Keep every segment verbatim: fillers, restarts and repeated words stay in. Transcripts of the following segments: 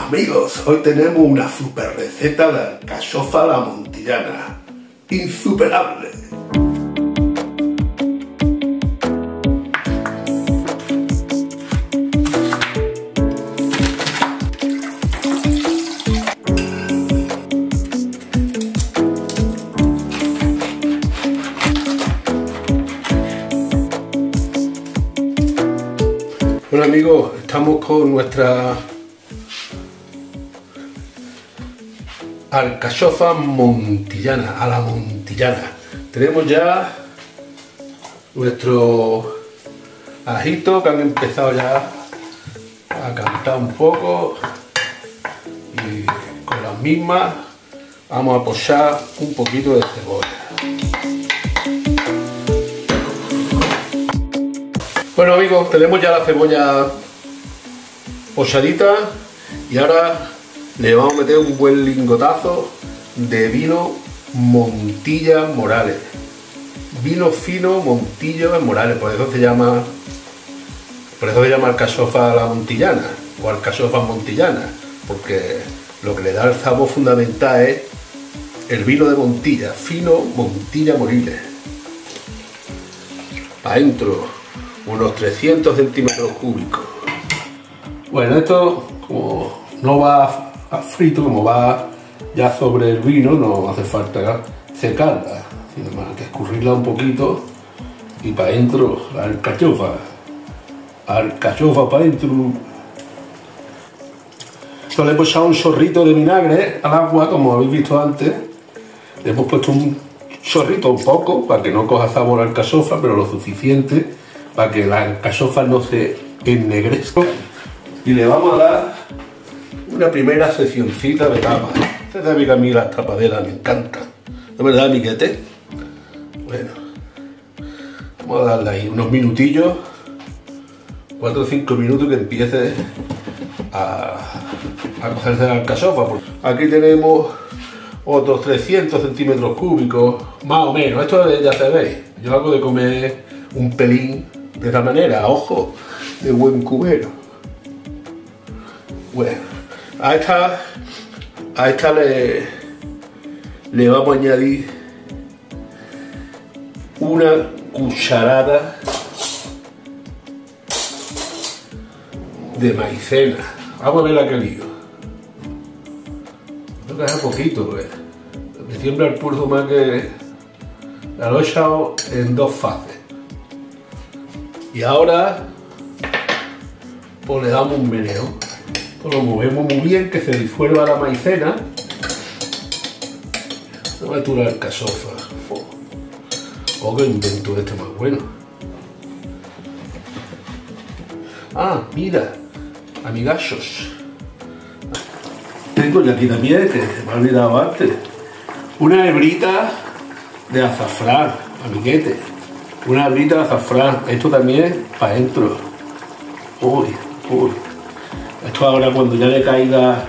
Amigos, hoy tenemos una super receta de alcachofa a la montillana. Insuperable. Bueno amigos, estamos con nuestra alcachofa montillana, a la montillana. Tenemos ya nuestro ajito que han empezado ya a cantar un poco y con las mismas vamos a pochar un poquito de cebolla. Bueno amigos, tenemos ya la cebolla pochadita y ahora le vamos a meter un buen lingotazo de vino Montilla Morales. Vino fino Montilla Morales, por eso se llama, por eso se llama alcachofa a la montillana o alcachofa montillana, porque lo que le da el sabor fundamental es el vino de Montilla, fino Montilla Morales. Para adentro, unos trescientos centímetros cúbicos. Bueno, esto como no va a frito, como va ya sobre el vino, no hace falta secarla, sino más que escurrirla un poquito y para adentro la alcachofa, alcachofa para adentro. Esto le hemos echado un chorrito de vinagre al agua, como habéis visto antes. Le hemos puesto un chorrito, un poco, para que no coja sabor a alcachofa, pero lo suficiente para que la alcachofa no se ennegrezca. Y le vamos a dar una primera seccioncita de tapa. Usted sabe que a mí las tapaderas me encantan, ¿no es verdad, amiguete? Bueno, vamos a darle ahí unos minutillos, cuatro o cinco minutos, que empiece a, a cogerse la alcachofa. Aquí tenemos otros trescientos centímetros cúbicos, más o menos. Esto ya sabéis, yo hago de comer un pelín de esta manera, a ojo de buen cubero. Bueno, a esta, a esta le, le vamos a añadir una cucharada de maicena. Vamos a ver la que lío. Creo que es poquito, pues. Me siembra el pulso más que la lo he echado en dos fases. Y ahora pues le damos un meneo. Pues lo movemos muy bien, que se disuelva la maicena. No me tura la alcachofa. Oh, qué invento este más bueno. Ah, mira, amigachos. Tengo ya aquí también, que se me ha olvidado antes, una hebrita de azafrán, amiguete. Una hebrita de azafrán. Esto también para adentro. Uy, uy. Esto ahora, cuando ya le caiga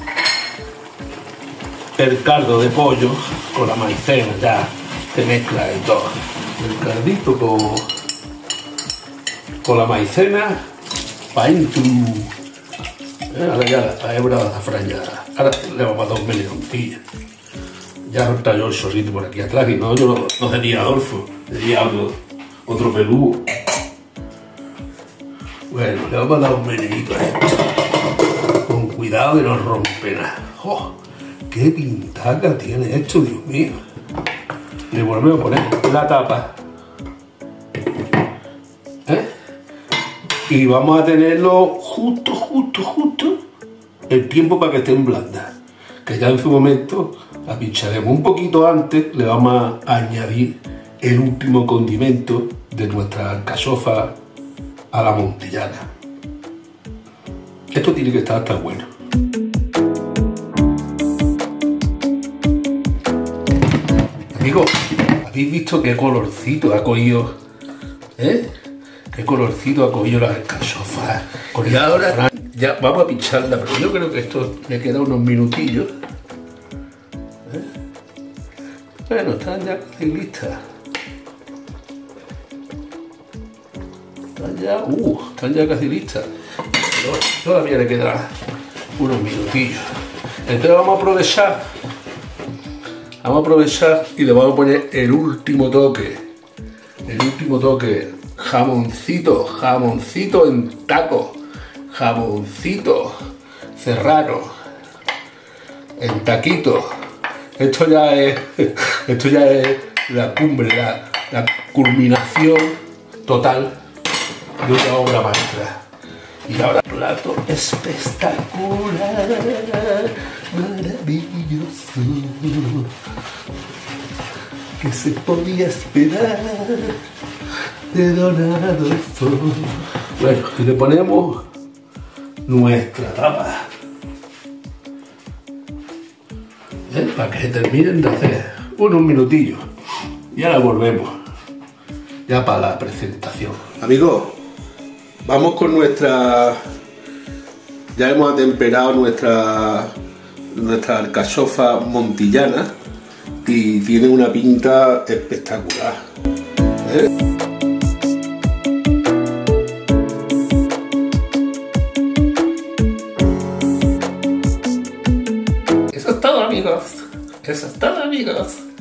el caldo de pollo con la maicena, ya se mezcla y todo. El caldito con, con la maicena para adentro. Eh, ahora ya la hebra de azafrán ya. Ahora le vamos a dar un meloncillo. Ya está yo el chorrito por aquí atrás, y no, yo no, no sería Adolfo, sería otro, otro peludo. Bueno, le vamos a dar un meneito a esto. Con cuidado que no rompe nada. ¡Oh! ¡Qué pintaca tiene esto, Dios mío! Le volvemos a poner la tapa. ¿Eh? Y vamos a tenerlo justo, justo, justo el tiempo para que estén blandas. Que ya en su momento la pincharemos un poquito antes. Le vamos a añadir el último condimento de nuestra alcachofa a la montillana. Esto tiene que estar hasta bueno. Amigos, ¿habéis visto qué colorcito ha cogido? ¿Eh? ¿Qué colorcito ha cogido la alcachofa? Y ahora ya vamos a pincharla, pero yo creo que esto le queda unos minutillos. ¿Eh? Bueno, están ya casi listas. Están ya, uh, están ya casi listas. Pero todavía le queda unos minutillos. Entonces vamos a aprovechar, vamos a aprovechar y le vamos a poner el último toque, el último toque, jamoncito, jamoncito en taco, jamoncito serrano, en taquito. Esto ya es, esto ya es la cumbre, la, la culminación total de una obra maestra. Y ahora plato espectacular, maravilloso, que se podía esperar de Don Adolfo. Bueno, y le ponemos nuestra tapa, ¿eh? Para que se terminen de hacer unos minutillos. Y ahora volvemos ya para la presentación. Amigos, vamos con nuestra... Ya hemos atemperado nuestra, nuestra alcachofa montillana y tiene una pinta espectacular, ¿eh? Eso es todo, amigos. Eso es todo, amigos.